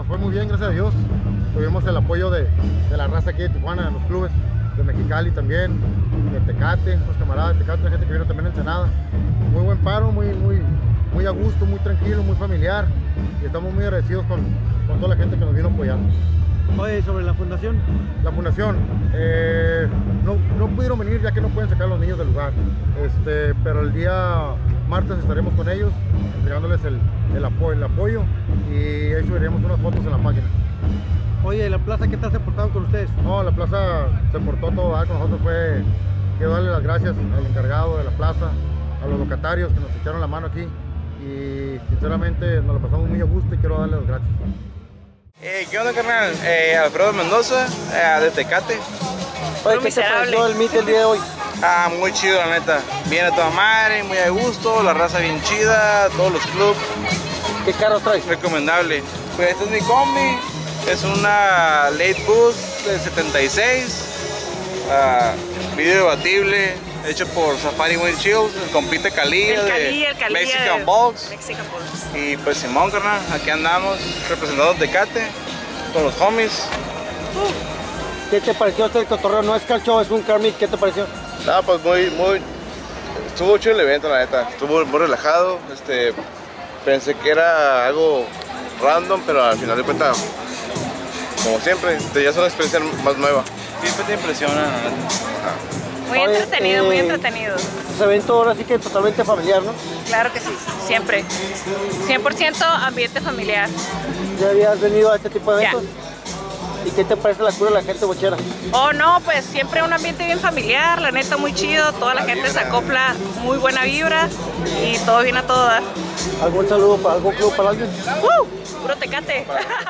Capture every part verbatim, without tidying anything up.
fue muy bien, gracias a Dios. Tuvimos el apoyo de, de la raza aquí de Tijuana, de los clubes, de Mexicali también, de Tecate, los camaradas de Tecate, la gente que vino también en Ensenada. Muy buen paro, muy, muy, muy a gusto, muy tranquilo, muy familiar. Y estamos muy agradecidos con, con toda la gente que nos vino apoyando. Oye, sobre la fundación. La fundación, eh, no, no pudieron venir ya que no pueden sacar a los niños del lugar, este, pero el día martes estaremos con ellos, entregándoles el, el, apoyo, el apoyo y ahí subiremos unas fotos en la página. Oye, ¿la plaza qué tal se portaron con ustedes? No, la plaza se portó todo, ¿verdad? Con nosotros fue, quiero darle las gracias al encargado de la plaza, a los locatarios que nos echaron la mano aquí y sinceramente nos la pasamos muy a gusto y quiero darle las gracias. Eh, ¿Qué onda, carnal? Eh, Alfredo Mendoza, eh, de Tecate. Oye, ¿qué te pareció el meet el día de hoy? Ah, muy chido, la neta. Viene a toda madre, muy a gusto, la raza bien chida, todos los clubs. ¿Qué carros traes? Recomendable. Pues esta es mi combi, es una Late Boost del setenta y seis, uh, vidrio debatible, hecho por Safari Windshield, el compite Calilla de el Calilla Mexican de Box. Mexican Box. Y pues Simón, carnal, aquí andamos representando Tecate con los homies. Uh. ¿Qué te pareció este cotorreo? No es car show, es un car meet. ¿Qué te pareció? Nada, pues muy, muy, estuvo chido el evento, la neta. Estuvo muy relajado. Este, pensé que era algo random, pero al final de cuentas, como siempre, te ya es una experiencia más nueva. Siempre te impresiona, la neta. Muy Oye, entretenido, eh, muy entretenido. Ese evento ahora sí que es totalmente familiar, ¿no? Claro que sí, siempre. cien por ciento ambiente familiar. ¿Ya habías venido a este tipo de Ya. eventos? ¿Y qué te parece la cura de la gente bochera? Oh no, pues siempre un ambiente bien familiar, la neta muy chido, toda la gente se acopla, muy buena vibra y todo bien a todo dar. ¿Algún saludo para algún club para alguien? ¡Uh! Puro Tecate.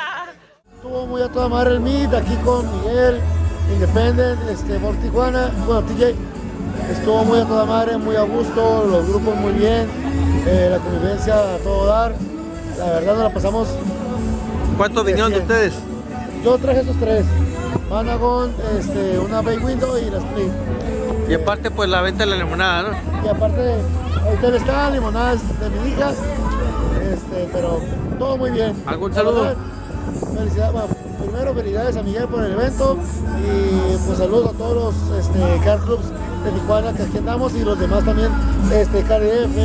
Estuvo muy a toda madre el meet aquí con Miguel, Independent, este, por Tijuana, bueno, T J. Estuvo muy a toda madre, muy a gusto, los grupos muy bien, eh, la convivencia a todo dar. La verdad nos la pasamos. ¿Cuántos vinieron de ustedes? Yo traje esos tres, Panagon, este, una Bay Window y la Split. Y aparte pues la venta de la limonada, ¿no? Y aparte, ahí está limonadas de mi hija, este, pero todo muy bien. ¿Algún saludo? Felicidades, bueno, primero felicidades a Miguel por el evento y pues saludos a todos los este, car clubs de Tijuana que aquí andamos y los demás también, este, K D F,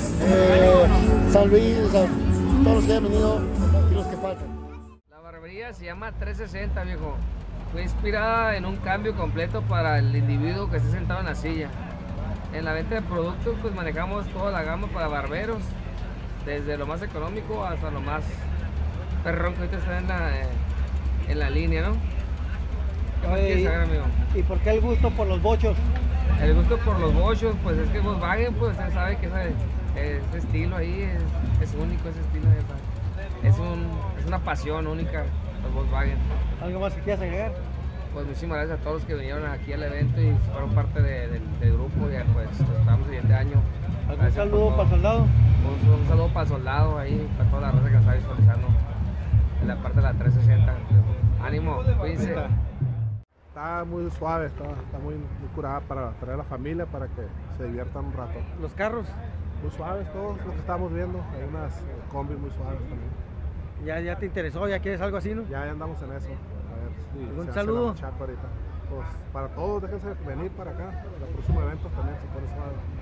eh, San Luis, o sea, todos los que han venido y los que faltan. La barbería se llama trescientos sesenta, viejo. Fue inspirada en un cambio completo para el individuo que esté sentado en la silla. En la venta de productos pues manejamos toda la gama para barberos, desde lo más económico hasta lo más perrón que ahorita está en la, eh, en la línea, ¿no? ¿Qué más quieres saber, amigo? ¿Y por qué el gusto por los bochos? El gusto por los bochos, pues es que Volkswagen, pues usted sabe que ese, ese estilo ahí es, es único, ese estilo de, es, un, es una pasión única, los Volkswagen. ¿Algo más que quieras agregar? Pues muchísimas gracias a todos los que vinieron aquí al evento y fueron parte de, de, del grupo, ya pues estamos el siguiente año. ¿Algún Gracias saludo por para el todo. soldado? Un, un saludo para el soldado ahí, para toda la raza que está visualizando en la parte de la trescientos sesenta. Ánimo, cuídense. Está muy suave, está, está muy, muy curada para traer a la familia para que se diviertan un rato. ¿Los carros? Muy suaves todos lo que estamos viendo, hay unas eh, combis muy suaves también. ¿Ya, ¿Ya te interesó? ¿Ya quieres algo así, no? Ya, ya andamos en eso. A ver si ¿Algún se saludo? hace la machaca ahorita. Pues para todos, déjense venir para acá, el próximo evento también se pone suave.